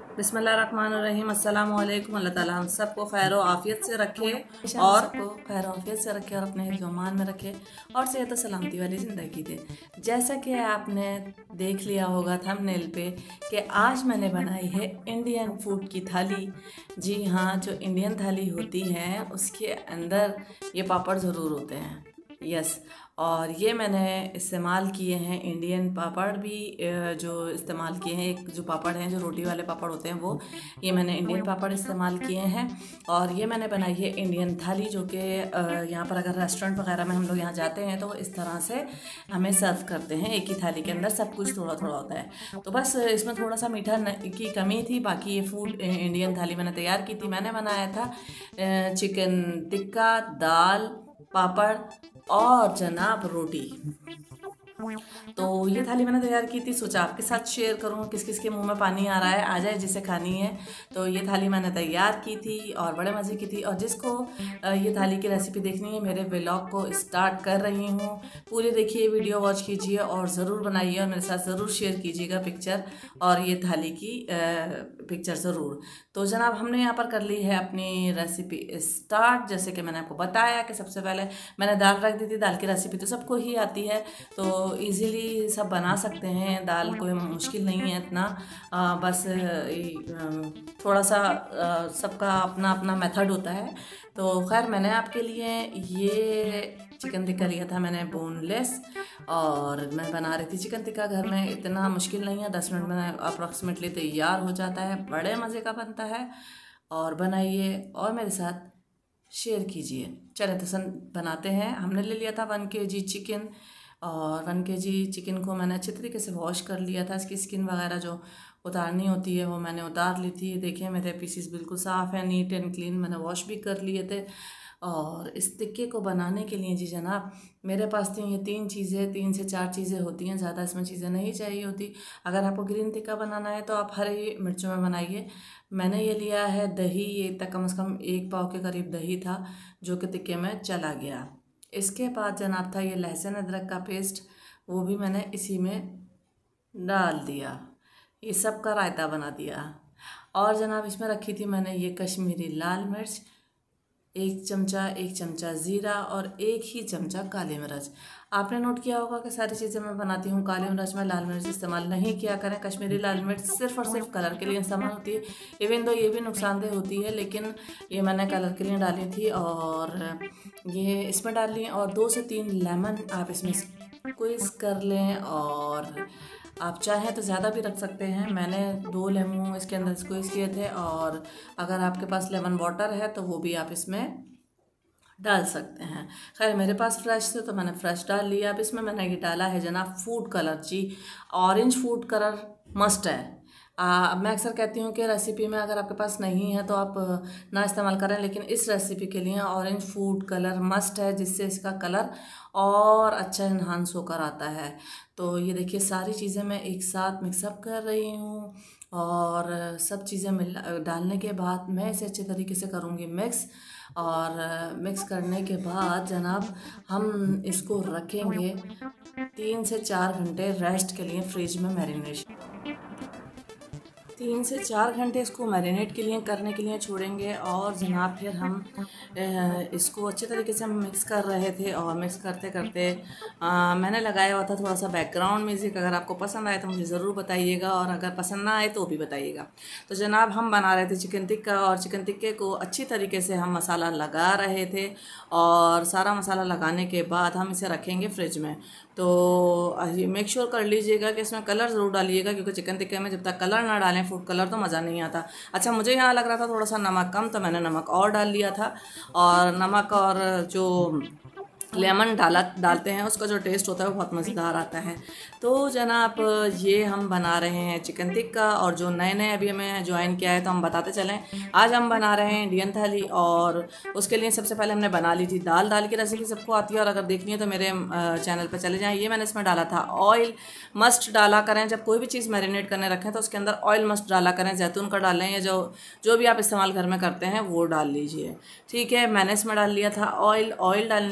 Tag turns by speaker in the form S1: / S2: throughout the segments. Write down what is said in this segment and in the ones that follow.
S1: बिस्मिल्लाहिर्रहमानिर्रहीम। अस्सलाम वालेकुम। अल्लाह ताला हम सबको खैर व आफ़ियत से रखे और अपने हिफ्ज़ व अमान में रखे और सेहत और सलामती वाली ज़िंदगी दे। जैसा कि आपने देख लिया होगा थंबनेल पे कि आज मैंने बनाई है इंडियन फूड की थाली। जी हाँ, जो इंडियन थाली होती है उसके अंदर ये पापड़ ज़रूर होते हैं। यस, और ये मैंने इस्तेमाल किए हैं इंडियन पापड़ भी, जो इस्तेमाल किए हैं, एक जो पापड़ हैं जो रोटी वाले पापड़ होते हैं वो, ये मैंने इंडियन पापड़ इस्तेमाल किए हैं। और ये मैंने बनाई है इंडियन थाली, जो कि यहाँ पर अगर रेस्टोरेंट वगैरह में हम लोग यहाँ जाते हैं तो वो इस तरह से हमें सर्व करते हैं। एक ही थाली के अंदर सब कुछ थोड़ा थोड़ा होता है। तो बस इसमें थोड़ा सा मीठा की कमी थी। बाकी ये फूड इंडियन थाली मैंने तैयार की थी। मैंने बनाया था चिकन टिक्का, दाल, पापड़ और जनाब रोटी। तो ये थाली मैंने तैयार की थी, सोचा आपके साथ शेयर करूँ। किस किस के मुंह में पानी आ रहा है, आ जाए जिसे खानी है। तो ये थाली मैंने तैयार की थी और बड़े मज़े की थी। और जिसको ये थाली की रेसिपी देखनी है, मेरे व्लॉग को स्टार्ट कर रही हूँ। पूरे देखिए, वीडियो वॉच कीजिए और ज़रूर बनाइए और मेरे साथ ज़रूर शेयर कीजिएगा पिक्चर और ये थाली की पिक्चर ज़रूर। तो जनाब, हमने यहाँ पर कर ली है अपनी रेसिपी स्टार्ट। जैसे कि मैंने आपको बताया कि सबसे पहले मैंने दाल रख दी थी। दाल की रेसिपी तो सबको ही आती है, तो इजीली सब बना सकते हैं। दाल कोई मुश्किल नहीं है इतना। बस थोड़ा सा सबका अपना अपना मेथड होता है। तो खैर, मैंने आपके लिए ये चिकन टिक्का लिया था, मैंने बोनलेस। और मैं बना रही थी चिकन टिक्का घर में। इतना मुश्किल नहीं है, 10 मिनट में अप्रॉक्सीमेटली तैयार हो जाता है। बड़े मज़े का बनता है। और बनाइए और मेरे साथ शेयर कीजिए। चले तो बनाते हैं। हमने ले लिया था 1 kg चिकन। और 1 kg चिकन को मैंने अच्छे तरीके से वॉश कर लिया था। इसकी स्किन वगैरह जो उतारनी होती है वो मैंने उतार ली थी। देखिए, मेरे पीसीस बिल्कुल साफ़ है, नीट एंड क्लीन। मैंने वॉश भी कर लिए थे। और इस टिक्के को बनाने के लिए जी जनाब, मेरे पास थी ये 3 चीज़ें, 3 से 4 चीज़ें होती हैं, ज़्यादा इसमें चीज़ें नहीं चाहिए होती। अगर आपको ग्रीन टिक्का बनाना है तो आप हरी मिर्चों में बनाइए। मैंने ये लिया है दही, ये तक कम से कम 1 पाव के करीब दही था जो कि टिक्के में चला गया। इसके बाद जनाब था ये लहसुन अदरक का पेस्ट, वो भी मैंने इसी में डाल दिया। ये सब का रायता बना दिया। और जनाब, इसमें रखी थी मैंने ये कश्मीरी लाल मिर्च, 1 चमचा ज़ीरा और 1 ही चमचा काली मिर्च। आपने नोट किया होगा कि सारी चीज़ें मैं बनाती हूँ काली मिर्च में, लाल मिर्च इस्तेमाल नहीं किया करें। कश्मीरी लाल मिर्च सिर्फ़ और सिर्फ कलर के लिए इस्तेमाल होती है। इवन दो ये भी नुकसानदेह होती है, लेकिन ये मैंने कलर के लिए डाली थी और ये इसमें डाल ली। और 2 से 3 लेमन आप इसमें स्क्वीज़ कर लें, और आप चाहें तो ज़्यादा भी रख सकते हैं। मैंने 2 लेमन इसके अंदर स्क्वीज़ किए थे। और अगर आपके पास लेमन वाटर है तो वो भी आप इसमें डाल सकते हैं। खैर, मेरे पास फ्रेश थे तो मैंने फ्रेश डाल लिया। अब इसमें मैंने ये डाला है जनाब फूड कलर। जी, ऑरेंज फूड कलर मस्ट है। मैं अक्सर कहती हूँ कि रेसिपी में अगर आपके पास नहीं है तो आप ना इस्तेमाल करें, लेकिन इस रेसिपी के लिए ऑरेंज फूड कलर मस्ट है, जिससे इसका कलर और अच्छा इन्हांस होकर आता है। तो ये देखिए, सारी चीज़ें मैं एक साथ मिक्सअप कर रही हूँ। और सब चीज़ें डालने के बाद मैं इसे अच्छे तरीके से करूँगी मिक्स। और मिक्स करने के बाद जनाब, हम इसको रखेंगे 3 से 4 घंटे रेस्ट के लिए फ्रिज में मैरिनेशन। 3 से 4 घंटे इसको मैरिनेट के लिए करने के लिए छोड़ेंगे। और जनाब, फिर हम इसको अच्छे तरीके से हम मिक्स कर रहे थे। और मिक्स करते करते मैंने लगाया हुआ था थोड़ा सा बैकग्राउंड म्यूज़िक। अगर आपको पसंद आए तो मुझे ज़रूर बताइएगा, और अगर पसंद ना आए तो भी बताइएगा। तो जनाब, हम बना रहे थे चिकन टिक्का, और चिकन टिक्के को अच्छी तरीके से हम मसाला लगा रहे थे। और सारा मसाला लगाने के बाद हम इसे रखेंगे फ्रिज में। तो मेक श्योर कर लीजिएगा कि इसमें कलर ज़रूर डालिएगा, क्योंकि चिकन टिक्के में जब तक कलर ना डालें फूड कलर तो मज़ा नहीं आता। अच्छा, मुझे यहाँ लग रहा था थोड़ा सा नमक कम, तो मैंने नमक और डाल लिया था। और नमक और जो लेमन डालते हैं उसका जो टेस्ट होता है वो बहुत मज़ेदार आता है। तो जनाब, ये हम बना रहे हैं चिकन टिक्का। और जो नए नए अभी हमें ज्वाइन किया है तो हम बताते चलें, आज हम बना रहे हैं इंडियन थाली। और उसके लिए सबसे पहले हमने बना ली थी दाल। दाल की रेसिपी सबको आती है, और अगर देखनी है तो मेरे चैनल पर चले जाएँ। ये मैंने इसमें डाला था ऑयल। मस्ट डाला करें, जब कोई भी चीज़ मैरिनेट करने रखें तो उसके अंदर ऑयल मस्ट डाला करें। जैतून का डालें या जो भी आप इस्तेमाल घर में करते हैं वो डाल लीजिए, ठीक है। मैंने इसमें डाल लिया था ऑयल। ऑयल डालने के बाद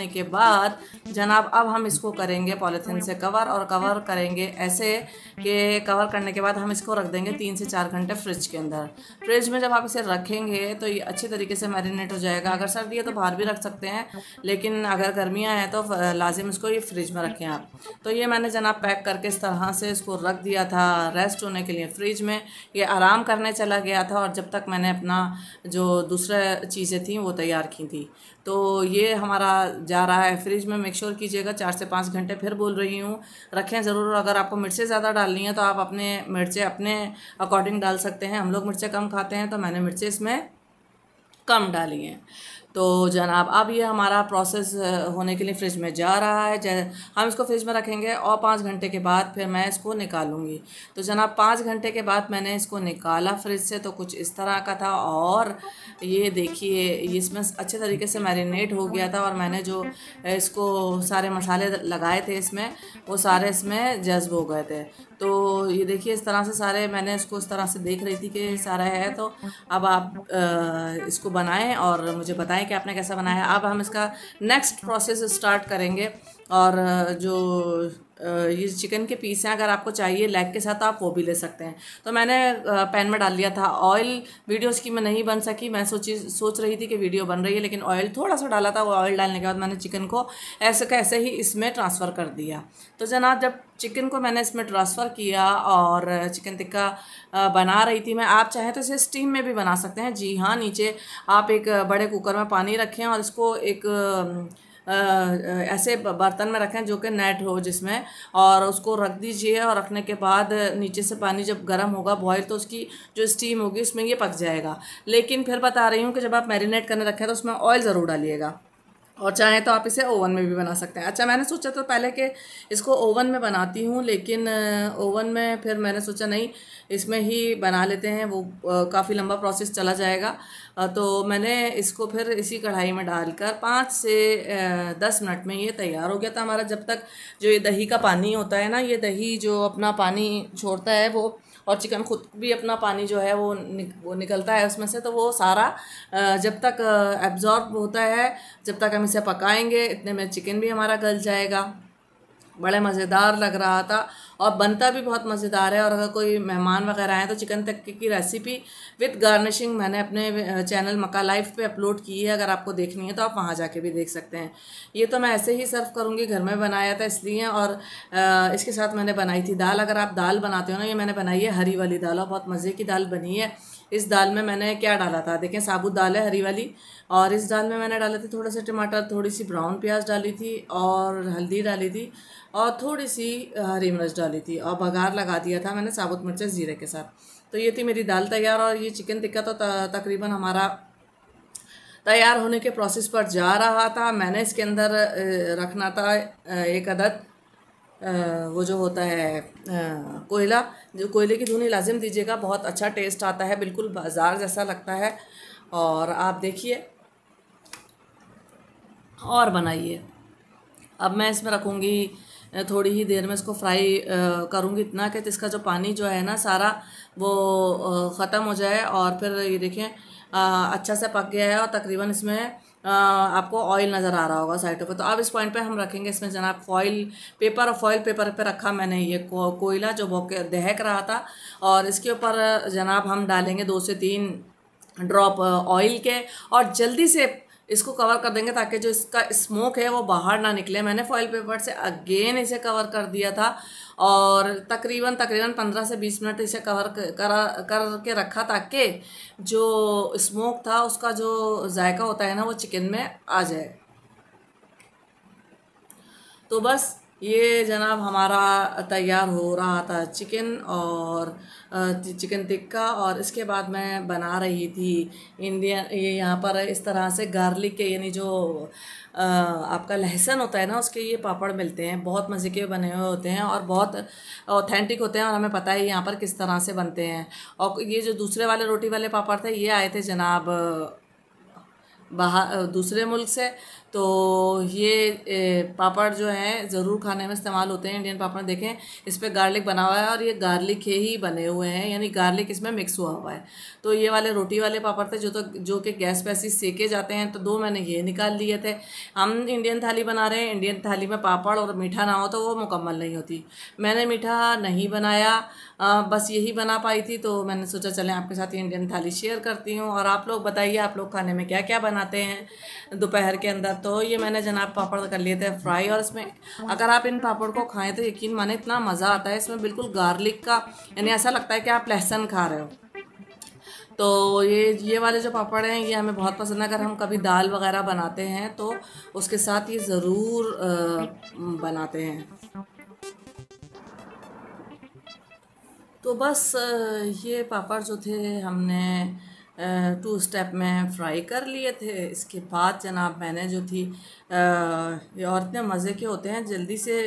S1: बाद जनाब अब हम इसको करेंगे पॉलीथीन से कवर, और कवर करेंगे ऐसे कि कवर करने के बाद हम इसको रख देंगे 3 से 4 घंटे फ्रिज के अंदर। फ्रिज में जब आप इसे रखेंगे तो ये अच्छी तरीके से मैरिनेट हो जाएगा। अगर सर्दी है तो बाहर भी रख सकते हैं, लेकिन अगर गर्मियाँ हैं तो लाजिम इसको ये फ्रिज में रखें आप। तो ये मैंने जनाब पैक करके इस तरह से इसको रख दिया था रेस्ट होने के लिए फ्रिज में। ये आराम करने चला गया था, और जब तक मैंने अपना जो दूसरा चीज़ें थी वो तैयार की थी। तो ये हमारा जा रहा है फ्रिज में। मेक श्योर कीजिएगा 4 से 5 घंटे, फिर बोल रही हूँ, रखें ज़रूर। अगर आपको मिर्चें ज़्यादा डालनी है तो आप अपने मिर्चें अपने अकॉर्डिंग डाल सकते हैं। हम लोग मिर्चें कम खाते हैं तो मैंने मिर्चें इसमें कम डाली हैं। तो जनाब अब ये हमारा प्रोसेस होने के लिए फ्रिज में जा रहा है। हम इसको फ्रिज में रखेंगे और 5 घंटे के बाद फिर मैं इसको निकालूंगी। तो जनाब 5 घंटे के बाद मैंने इसको निकाला फ्रिज से, तो कुछ इस तरह का था। और ये देखिए ये इसमें अच्छे तरीके से मैरिनेट हो गया था, और मैंने जो इसको सारे मसाले लगाए थे इसमें, वो सारे इसमें जज्ब हो गए थे। तो ये देखिए इस तरह से सारे, मैंने इसको इस तरह से देख रही थी कि सारा है। तो अब आप इसको बनाएं और मुझे बताएं कि आपने कैसा बनाया। अब हम इसका नेक्स्ट प्रोसेस स्टार्ट करेंगे। और जो ये चिकन के पीस हैं, अगर आपको चाहिए लेग के साथ आप वो भी ले सकते हैं। तो मैंने पैन में डाल लिया था ऑयल। वीडियो इसकी में नहीं बन सकी, मैं सोच रही थी कि वीडियो बन रही है, लेकिन ऑयल थोड़ा सा डाला था। वो ऑयल डालने के बाद मैंने चिकन को ऐसे कैसे ही इसमें ट्रांसफ़र कर दिया। तो जनाब जब चिकन को मैंने इसमें ट्रांसफ़र किया और चिकन टिक्का बना रही थी मैं, आप चाहें तो इसे स्टीम में भी बना सकते हैं। जी हाँ, नीचे आप एक बड़े कुकर में पानी रखें और इसको एक ऐसे बर्तन में रखें जो कि नेट हो जिसमें, और उसको रख दीजिए। और रखने के बाद नीचे से पानी जब गर्म होगा बॉयल, तो उसकी जो स्टीम होगी उसमें ये पक जाएगा। लेकिन फिर बता रही हूँ कि जब आप मैरिनेट करने रखें तो उसमें ऑयल ज़रूर डालिएगा, और चाहें तो आप इसे ओवन में भी बना सकते हैं। अच्छा, मैंने सोचा तो पहले कि इसको ओवन में बनाती हूँ, लेकिन ओवन में फिर मैंने सोचा नहीं, इसमें ही बना लेते हैं। वो काफ़ी लंबा प्रोसेस चला जाएगा। तो मैंने इसको फिर इसी कढ़ाई में डालकर 5 से 10 मिनट में ये तैयार हो गया था हमारा। जब तक जो ये दही का पानी होता है ना, ये दही जो अपना पानी छोड़ता है वो, और चिकन खुद भी अपना पानी जो है वो निकलता है उसमें से, तो वो सारा जब तक एब्जॉर्ब होता है, जब तक हम इसे पकाएंगे, इतने में चिकन भी हमारा गल जाएगा। बड़े मज़ेदार लग रहा था और बनता भी बहुत मज़ेदार है। और अगर कोई मेहमान वगैरह आए तो चिकन टिक्के की रेसिपी विद गार्निशिंग मैंने अपने चैनल मक्का लाइफ पे अपलोड की है। अगर आपको देखनी है तो आप वहाँ जाके भी देख सकते हैं। ये तो मैं ऐसे ही सर्व करूँगी, घर में बनाया था इसलिए। और इसके साथ मैंने बनाई थी दाल। अगर आप दाल बनाते हो ना, ये मैंने बनाई है हरी वाली दाल, और बहुत मज़े की दाल बनी है। इस दाल में मैंने क्या डाला था, देखें, साबुत दाल है हरी वाली, और इस दाल में मैंने डाले थे थोड़े से टमाटर, थोड़ी सी ब्राउन प्याज डाली थी, और हल्दी डाली थी, और थोड़ी सी हरी मिर्च डाली थी, और बघार लगा दिया था मैंने साबुत मिर्चें ज़ीरे के साथ। तो ये थी मेरी दाल तैयार। और ये चिकन टिक्का तो तकरीबन हमारा तैयार होने के प्रोसेस पर जा रहा था। मैंने इसके अंदर रखना था एक अदद वो जो होता है कोयला, जो कोयले की धुनी लाजिम दीजिएगा, बहुत अच्छा टेस्ट आता है, बिल्कुल बाज़ार जैसा लगता है। और आप देखिए और बनाइए। अब मैं इसमें रखूँगी, थोड़ी ही देर में इसको फ्राई करूँगी, इतना कि इसका जो पानी जो है ना सारा वो ख़त्म हो जाए। और फिर ये देखें अच्छा से पक गया है, और तकरीबन इसमें आपको ऑयल नज़र आ रहा होगा साइडों पे। तो अब इस पॉइंट पे हम रखेंगे इसमें जनाब फॉइल पेपर, और फॉइल पेपर पे रखा मैंने ये कोयला जो दहक रहा था, और इसके ऊपर जनाब हम डालेंगे 2 से 3 ड्रॉप ऑयल के, और जल्दी से इसको कवर कर देंगे ताकि जो इसका स्मोक है वो बाहर ना निकले। मैंने फॉइल पेपर से अगेन इसे कवर कर दिया था, और तकरीबन 15 से 20 मिनट इसे कवर करके रखा, ताकि जो स्मोक था उसका जो जायका होता है ना वो चिकन में आ जाए। तो बस ये जनाब हमारा तैयार हो रहा था चिकन और चिकन टिक्का। और इसके बाद मैं बना रही थी इंडियन, ये यहाँ पर इस तरह से गार्लिक के, यानी जो आपका लहसुन होता है ना, उसके ये पापड़ मिलते हैं, बहुत मज़े के बने हुए होते हैं और बहुत ऑथेंटिक होते हैं, और हमें पता है यहाँ पर किस तरह से बनते हैं। और ये जो दूसरे वाले रोटी वाले पापड़ थे, ये आए थे जनाब बाहर दूसरे मुल्क से। तो ये पापड़ जो हैं ज़रूर खाने में इस्तेमाल होते हैं, इंडियन पापड़। देखें इस पर गार्लिक बना हुआ है और ये गार्लिक के ही बने हुए हैं, यानी गार्लिक इसमें मिक्स हुआ हुआ है। तो ये वाले रोटी वाले पापड़ थे जो कि गैस पे ऐसे सेके जाते हैं। तो 2 मैंने ये निकाल लिए थे। हम इंडियन थाली बना रहे हैं, इंडियन थाली में पापड़ और मीठा ना हो तो वो मुकम्मल नहीं होती। मैंने मीठा नहीं बनाया, बस यही बना पाई थी। तो मैंने सोचा चलें आपके साथ ये इंडियन थाली शेयर करती हूँ। और आप लोग बताइए आप लोग खाने में क्या क्या बनाते हैं दोपहर के अंदर। तो ये मैंने जनाब पापड़ कर लिए थे फ्राई, और इसमें अगर आप इन पापड़ को खाएं तो यकीन माने इतना मज़ा आता है। इसमें बिल्कुल गार्लिक का, यानी ऐसा लगता है कि आप लहसुन खा रहे हो। तो ये वाले जो पापड़ हैं ये हमें बहुत पसंद है। अगर हम कभी दाल वगैरह बनाते हैं तो उसके साथ ये ज़रूर बनाते हैं। तो बस ये पापड़ जो थे हमने 2 स्टेप में फ्राई कर लिए थे। इसके बाद जनाब मैंने जो थी ये और इतने मज़े के होते हैं, जल्दी से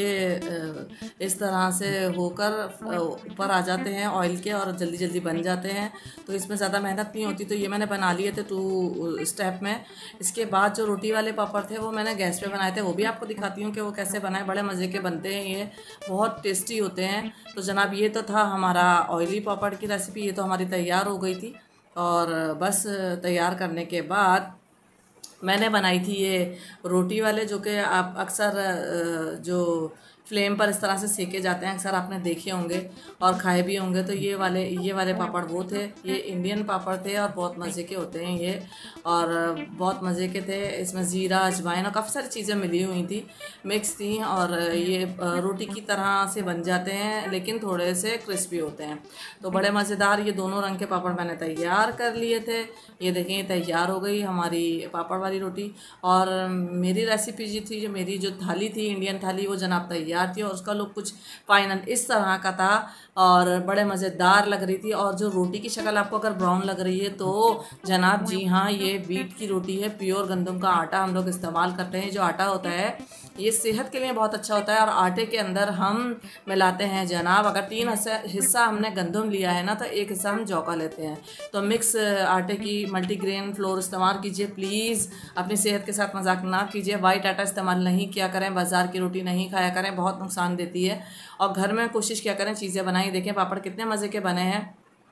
S1: ये इस तरह से होकर ऊपर आ जाते हैं ऑयल के और जल्दी जल्दी बन जाते हैं। तो इसमें ज़्यादा मेहनत नहीं होती। तो ये मैंने बना लिए थे 2 स्टेप में। इसके बाद जो रोटी वाले पापड़ थे वो मैंने गैस पे बनाए थे, वो भी आपको दिखाती हूँ कि वो कैसे बनाए। बड़े मज़े के बनते हैं, ये बहुत टेस्टी होते हैं। तो जनाब ये तो था हमारा ऑयली पापड़ की रेसिपी, ये तो हमारी तैयार हो गई थी। और बस तैयार करने के बाद मैंने बनाई थी ये रोटी वाले, जो कि आप अक्सर जो फ्लेम पर इस तरह से सेके जाते हैं, अक्सर आपने देखे होंगे और खाए भी होंगे। तो ये वाले पापड़ वो थे, ये इंडियन पापड़ थे और बहुत मज़े के होते हैं ये, और बहुत मज़े के थे। इसमें ज़ीरा, अजवाइन और काफ़ी सारी चीज़ें मिली हुई थी, मिक्स थी। और ये रोटी की तरह से बन जाते हैं लेकिन थोड़े से क्रिस्पी होते हैं। तो बड़े मज़ेदार ये दोनों रंग के पापड़ मैंने तैयार कर लिए थे। ये देखें तैयार हो गई हमारी पापड़ वाली रोटी। और मेरी रेसिपी जी थी, जो मेरी जो थाली थी इंडियन थाली, वो जनाब तैयार थी और उसका लुक कुछ फाइनल इस तरह का था और बड़े मज़ेदार लग रही थी। और जो रोटी की शक्ल आपको अगर ब्राउन लग रही है तो जनाब जी हाँ, ये वीट की रोटी है, प्योर गंदम का आटा हम लोग इस्तेमाल करते हैं। जो आटा होता है ये सेहत के लिए बहुत अच्छा होता है। और आटे के अंदर हम मिलाते हैं जनाब, अगर 3 हिस्सा हमने गंदम लिया है ना तो 1 हिस्सा हम जौ का लेते हैं। तो मिक्स आटे की मल्टीग्रेन फ्लोर इस्तेमाल कीजिए प्लीज़, अपनी सेहत के साथ मजाक ना कीजिए। वाइट आटा इस्तेमाल नहीं किया करें, बाज़ार की रोटी नहीं खाया करें, बहुत नुकसान देती है। और घर में कोशिश किया करें चीज़ें बनाई। देखें पापड़ कितने मज़े के बने हैं।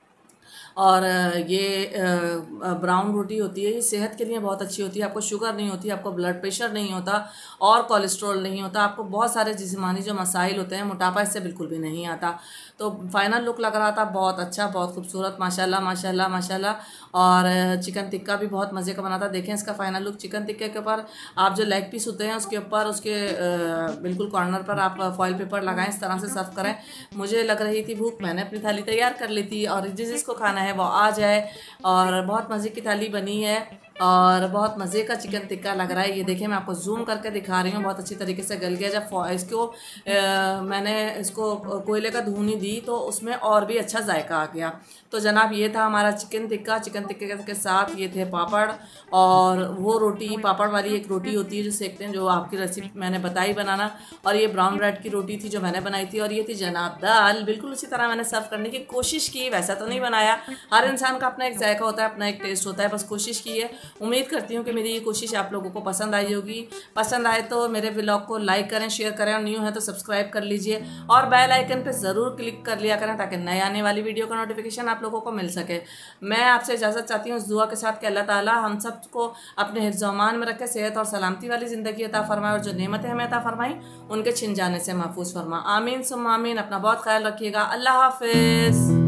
S1: और ये ब्राउन रोटी होती है, ये सेहत के लिए बहुत अच्छी होती है। आपको शुगर नहीं होती, आपको ब्लड प्रेशर नहीं होता और कोलेस्ट्रॉल नहीं होता। आपको बहुत सारे जिस्मानी जो मसाइल होते हैं, मोटापा इससे बिल्कुल भी नहीं आता। तो फाइनल लुक लग रहा था बहुत अच्छा, बहुत खूबसूरत, माशाल्लाह माशाल्लाह माशाल्लाह। और चिकन टिक्का भी बहुत मज़े का बना था। देखें इसका फाइनल लुक। चिकन टिक्के के ऊपर आप जो लेग पीस होते हैं उसके ऊपर उसके बिल्कुल कॉर्नर पर आप फॉइल पेपर लगाएं, इस तरह से सर्व करें। मुझे लग रही थी भूख, मैंने अपनी थाली तैयार कर ली थी और जिसको खाना है वो आ जाए। और बहुत मज़े की थाली बनी है और बहुत मज़े का चिकन टिक्का लग रहा है। ये देखें मैं आपको जूम करके दिखा रही हूँ, बहुत अच्छी तरीके से गल गया। जब इसको मैंने इसको कोयले का धुनी दी तो उसमें और भी अच्छा जायका आ गया। तो जनाब ये था हमारा चिकन टिक्का। चिकन टिक्के के साथ ये थे पापड़ और वो रोटी, पापड़ वाली एक रोटी होती है जो सेकते हैं, जो आपकी रेसिपी मैंने बताई बनाना। और ये ब्राउन ब्रेड की रोटी थी जो मैंने बनाई थी। और ये थी जनाब दाल। बिल्कुल उसी तरह मैंने सर्व करने की कोशिश की, वैसा तो नहीं बनाया। हर इंसान का अपना एक जायका होता है, अपना एक टेस्ट होता है, बस कोशिश की है। उम्मीद करती हूँ कि मेरी ये कोशिश आप लोगों को पसंद आई होगी। पसंद आए तो मेरे व्लॉग को लाइक करें, शेयर करें, और न्यू है तो सब्सक्राइब कर लीजिए और बेल आइकन पे ज़रूर क्लिक कर लिया करें ताकि नए आने वाली वीडियो का नोटिफिकेशन आप लोगों को मिल सके। मैं आपसे इजाज़त चाहती हूँ इस दुआ के साथ कि अल्लाह ताला हम सबको अपने हिफ्ज़-ओ-अमान में रखे, सेहत और सलामती वाली ज़िंदगी अता फरमाए और जो नेमतें हमें अता फरमाई उनके छिन जाने से महफूज फरमा। आमीन सुम्मा आमीन। अपना बहुत ख्याल रखिएगा। अल्लाह हाफिज़।